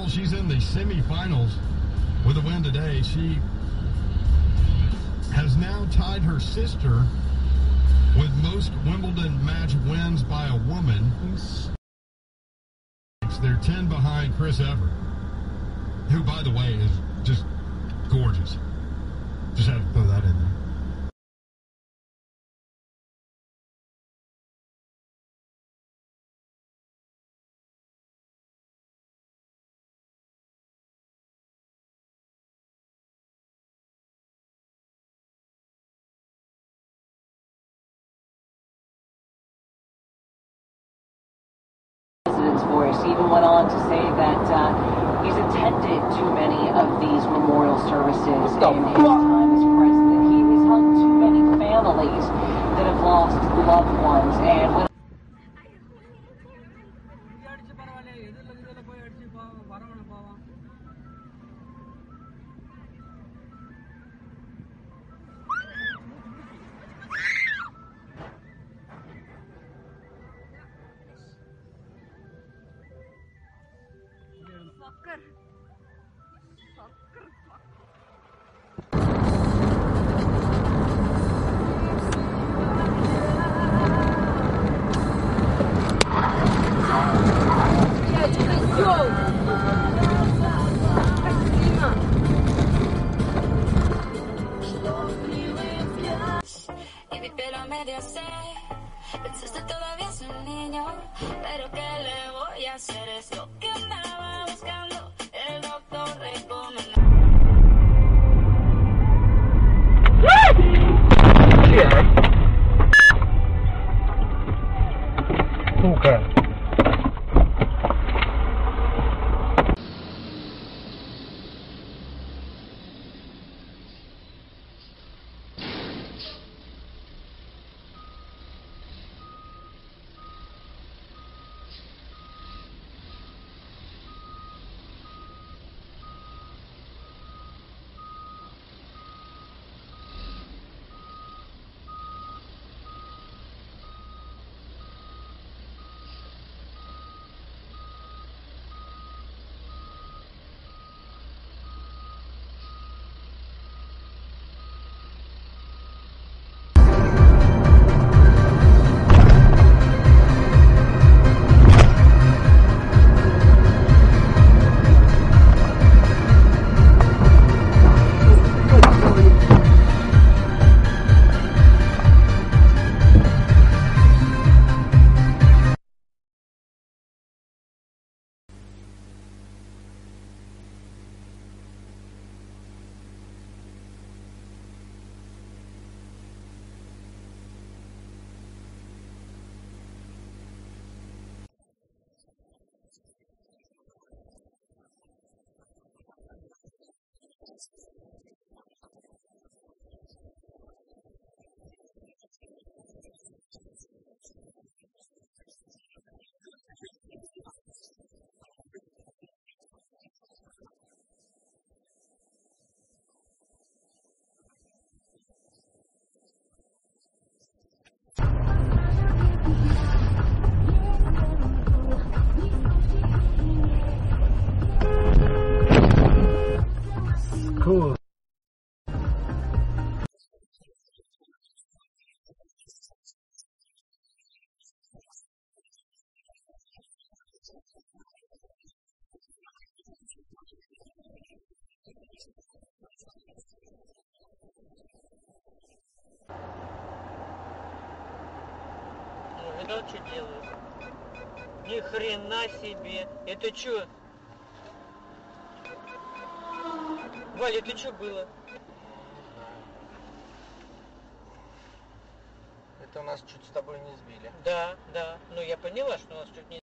Well, she's in the semifinals with a win today. She has now tied her sister with most Wimbledon match wins by a woman. They're 10 behind Chris Evert, who, by the way, is just gorgeous. Just had to throw that in there. Voice even went on to say that he's attended too many of these memorial services in his time as president. He has helped too many families that have lost loved ones. And when pensaste todavía es un niño, pero ¿qué le voy a hacer? Es lo que andaba buscando, el doctor recomendó. Сука. Cool. Ну, видал, что делают? Ни хрена себе. Это что? Валя, это что было? Это у нас чуть с тобой не сбили. Да, да. Ну, я поняла, что у нас чуть не...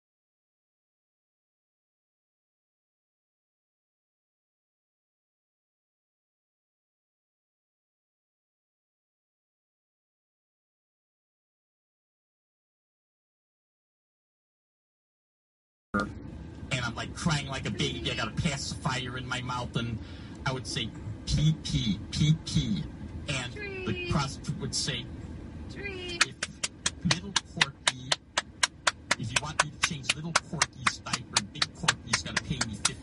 And I'm like crying like a baby. I got a pacifier in my mouth, and I would say pee pee pee pee, and the prostitute would say, if little Porky, if you want me to change little Porky's diaper, big Porky's gonna pay me $50.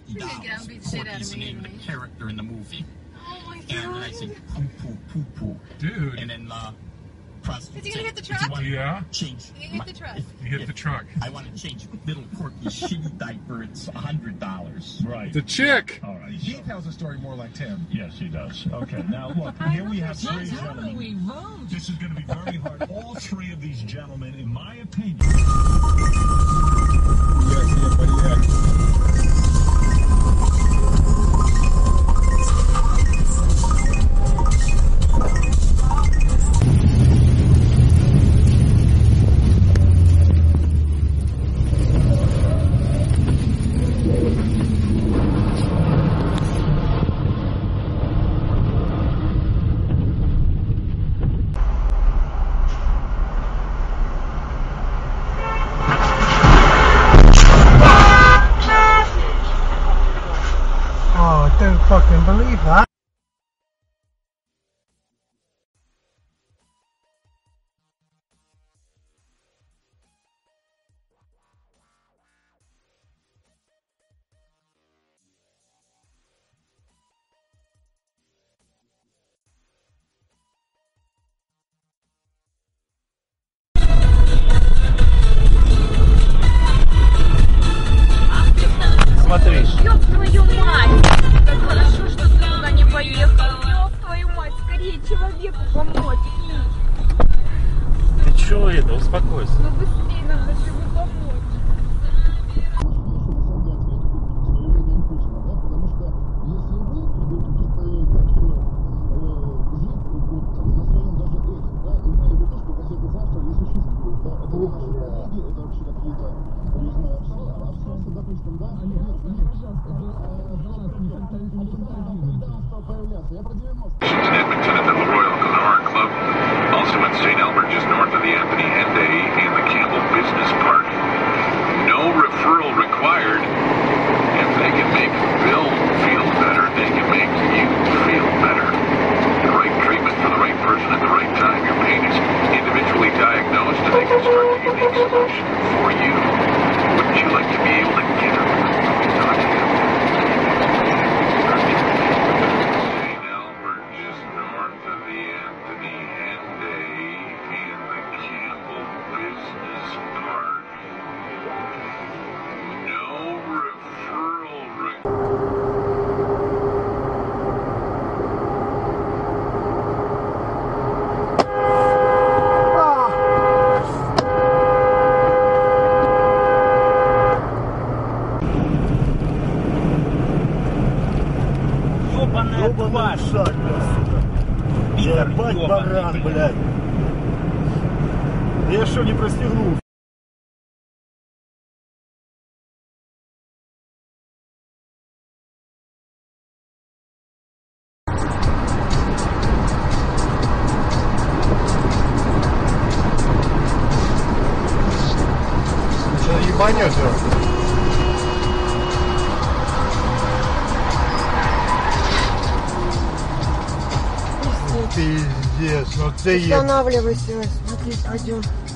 I say poo poo poo poo, Dude. and then prostitute. Is he gonna hit the if you truck? wanna Yeah. Change. You hit the truck. You hit the truck. I want to change little quirky shitty diaper. It's $100. Right. The chick. All right. He tells a story more like Tim. Yes, he does. Okay, now look, here we have three gentlemen. This is going to be very hard. All three of these gentlemen, in my opinion. Oh, I don't fucking believe that. Смотри. Ёб твою мать! Как хорошо, что ты туда не поехал. Ёб твою мать, скорее человеку помочь. Ты чё это? Успокойся. Ну быстрее надо же ему помочь. In Edmonton at the Royal Glenora Club, also in St. Albert, just north of the Anthony Henday and the Campbell Business Park. No referral required. If they can make Bill feel better, they can make you feel better. The right treatment for the right person at the right time. Your pain is individually diagnosed and they construct a unique solution for you. Wouldn't you like to be able to get up and talk to him? St. Albert, just north of the Anthony Henday and the Campbell Business Park. No referral required. Ёбаная тварь, сука. Ебать, баран, блядь. Я что, не пристегнул? Сейчас ебанёшься. Пиздец, ну ты еб... Останавливайся, смотри, пойдем.